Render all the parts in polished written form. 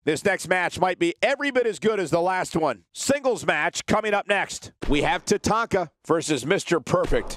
This next match might be every bit as good as the last one. Singles match coming up next. We have Tatanka versus Mr. Perfect.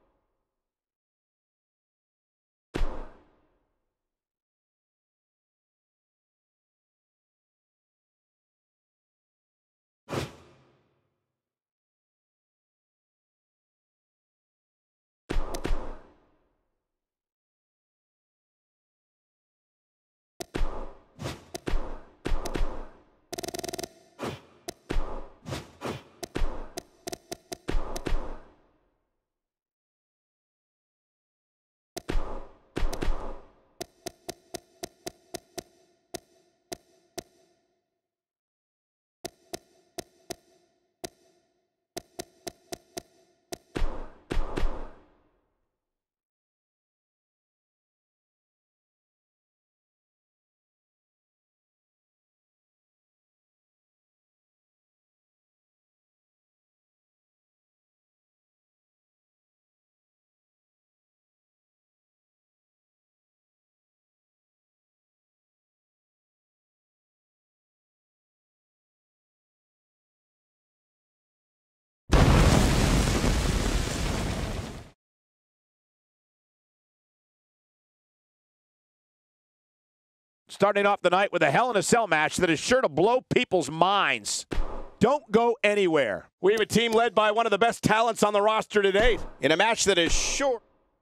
Starting off the night with a Hell in a Cell match that is sure to blow people's minds. Don't go anywhere. We have a team led by one of the best talents on the roster to date in a match that is sure.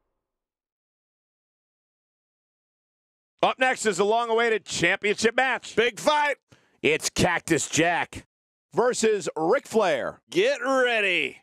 Up next is a long-awaited championship match. Big fight. It's Cactus Jack versus Ric Flair. Get ready.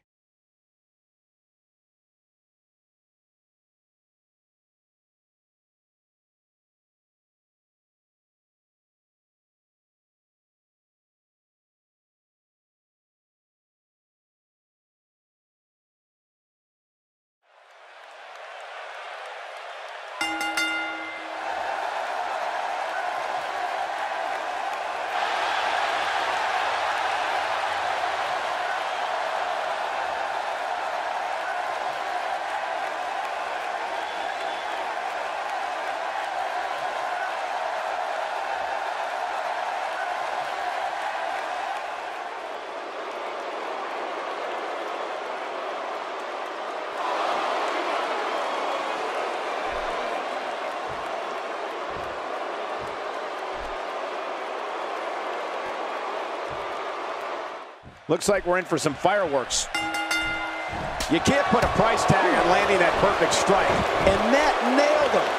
Looks like we're in for some fireworks. You can't put a price tag on landing that perfect strike. And that nailed him.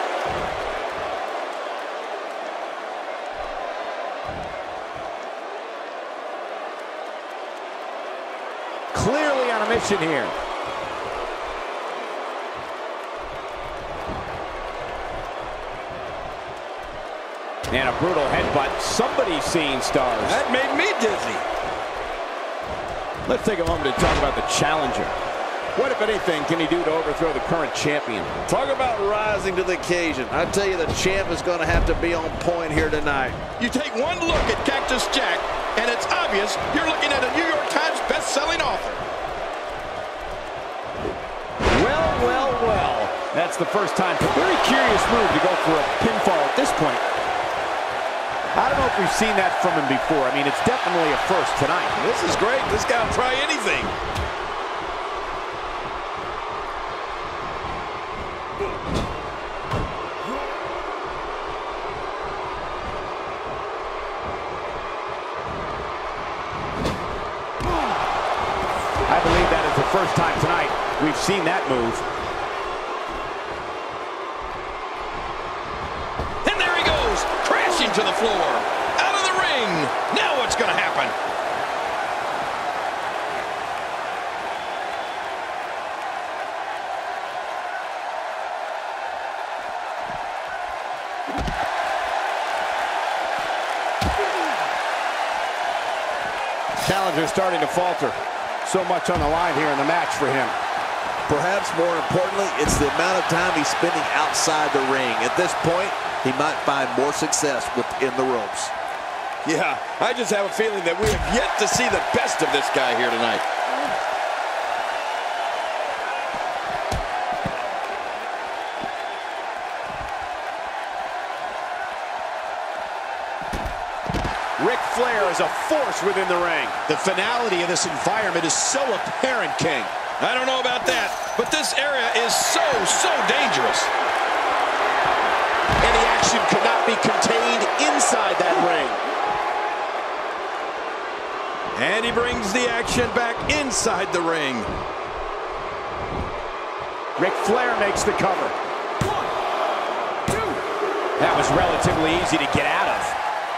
Clearly on a mission here. And a brutal headbutt. Somebody's seeing stars. That made me dizzy. Let's take a moment to talk about the challenger. What, if anything, can he do to overthrow the current champion? Talk about rising to the occasion. I tell you, the champ is going to have to be on point here tonight. You take one look at Cactus Jack, and it's obvious you're looking at a New York Times best-selling author. Well. That's the first time. Very curious move to go for a pinfall at this point. I don't know if we've seen that from him before. I mean, it's definitely a first tonight. This is great. This guy will try anything. I believe that is the first time tonight we've seen that move. To the floor, out of the ring. Now what's going to happen? Challenger starting to falter. So much on the line here in the match for him. Perhaps more importantly, it's the amount of time he's spending outside the ring. At this point, he might find more success within the ropes. Yeah, I just have a feeling that we have yet to see the best of this guy here tonight. is a force within the ring. The finality of this environment is so apparent, King. I don't know about that, but this area is so dangerous. Any action could not be contained inside that ring. And he brings the action back inside the ring. Ric Flair makes the cover. 1, 2. That was relatively easy to get out of.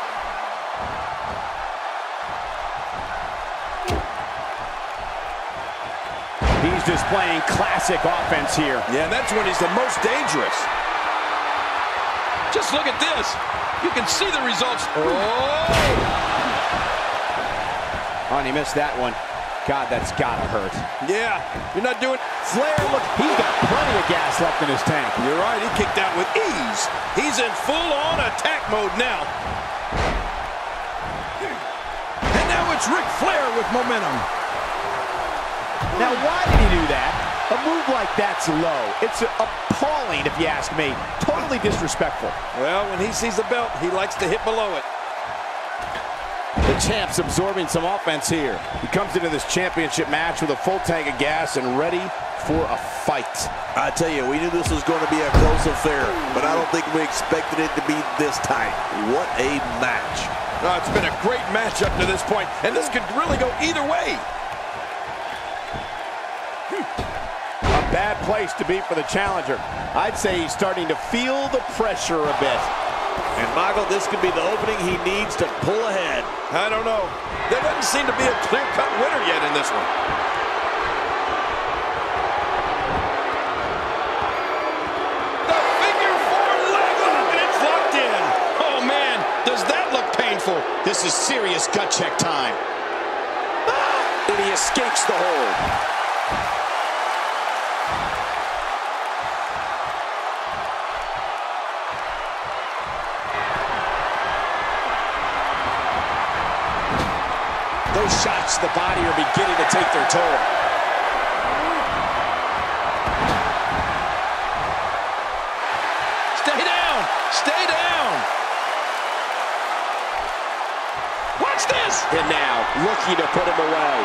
He's displaying classic offense here. Yeah, and that's when he's the most dangerous. Just look at this. You can see the results. Oh! Oh, and he missed that one. God, that's gotta hurt. Yeah, you're not doing... Flair, look, he's got plenty of gas left in his tank. You're right, he kicked out with ease. He's in full-on attack mode now. And now it's Ric Flair with momentum. Now, why did he do that? A move like that's low. It's appalling, if you ask me. Totally disrespectful. Well, when he sees the belt, he likes to hit below it. The champ's absorbing some offense here. He comes into this championship match with a full tank of gas and ready for a fight. I tell you, we knew this was going to be a close affair, but I don't think we expected it to be this tight. What a match. Oh, it's been a great match up to this point, and this could really go either way. A bad place to be for the challenger. I'd say he's starting to feel the pressure a bit. And Michael, this could be the opening he needs to pull ahead. I don't know. There doesn't seem to be a clear-cut winner yet in this one. The figure 4 leg lock, and it's locked in. Oh, man, does that look painful? This is serious gut check time. And he escapes the hold. Those shots to the body are beginning to take their toll. Stay down! Stay down! Watch this! And now, looking to put him away.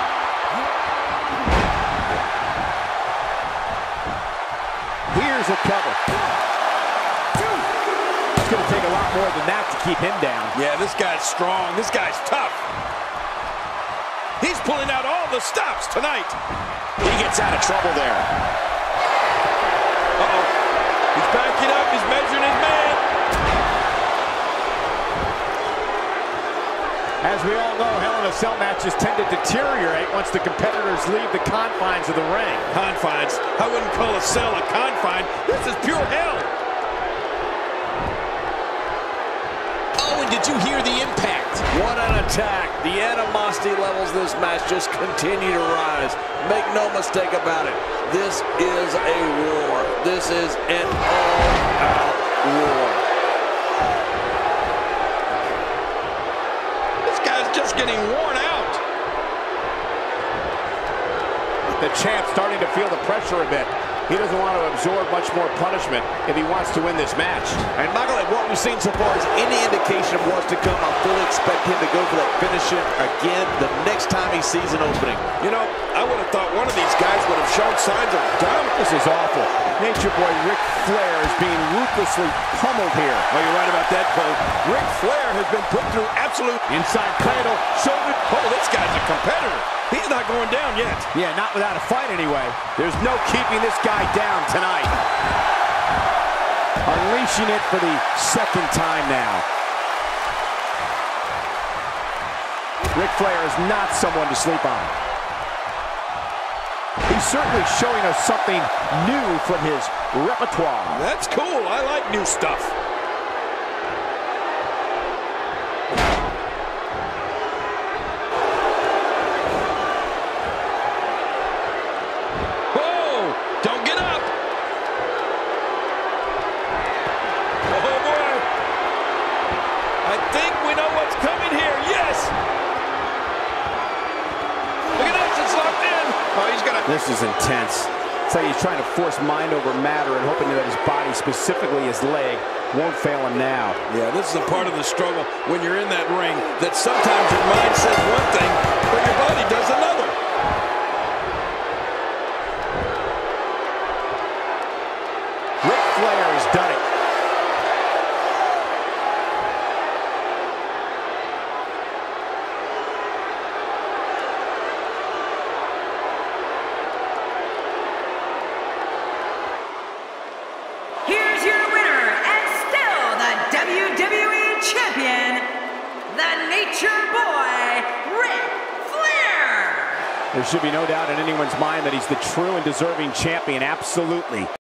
Here's a cover. 1, 2. It's going to take a lot more than that to keep him down. Yeah, this guy's strong. This guy's tough. He's pulling out all the stops tonight. He gets out of trouble there. Uh-oh. He's backing up. He's measuring his man. As we all know, Hell in a Cell matches tend to deteriorate once the competitors leave the confines of the ring. Confines? I wouldn't call a cell a confine. This is pure hell. Oh, and did you hear the impact? What an attack. The animosity levels this match just continue to rise. Make no mistake about it. This is a war. This is an all-out war. This guy's just getting worn out. The champ's starting to feel the pressure a bit. He doesn't want to absorb much more punishment if he wants to win this match. And Michael, like what we've seen so far is any indication of what's to come. I fully expect him to go for that finish again the next time he sees an opening. You know, I would have thought one of these guys would have shown signs of dominance. This is awful. Nature Boy Ric Flair is being ruthlessly pummeled here. Oh, you're right about that, Cole. Ric Flair has been put through absolute... Inside cradle, shoulder. Oh, this guy's a competitor. He's not going down yet. Yeah, not without a fight anyway. There's no keeping this guy down tonight. Unleashing it for the second time now. Ric Flair is not someone to sleep on. He's certainly showing us something new from his repertoire. That's cool. I like new stuff. Whoa! Don't get up! Oh, boy! I think we know what's coming here. Yes! Look at this. It's locked in. Oh, he's gonna... This is intense. It's like he's trying to force mind over matter and hoping that his body, specifically his leg, won't fail him now. Yeah, this is a part of the struggle when you're in that ring, that sometimes your mind says one thing, but your body does another. Ric Flair has done it. Here's your winner, and still the WWE Champion, the Nature Boy, Ric Flair! There should be no doubt in anyone's mind that he's the true and deserving champion, absolutely.